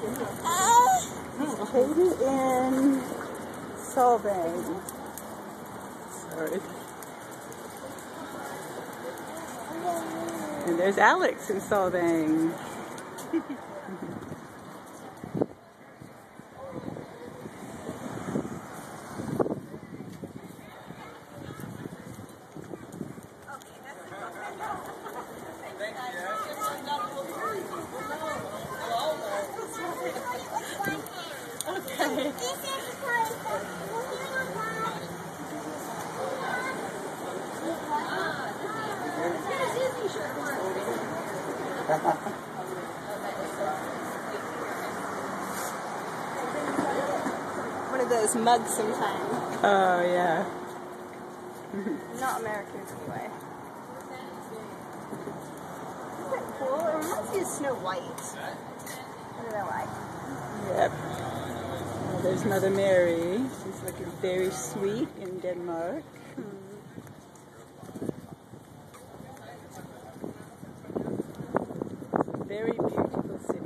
Katie in Solvang. Sorry. And there's Alex in Solvang. One of those mugs sometimes. Oh, yeah. Not Americans anyway. Isn't that cool? It reminds me of Snow White. What do I like? Yep. Well, there's Mother Mary. She's looking very sweet in Denmark. Very beautiful city.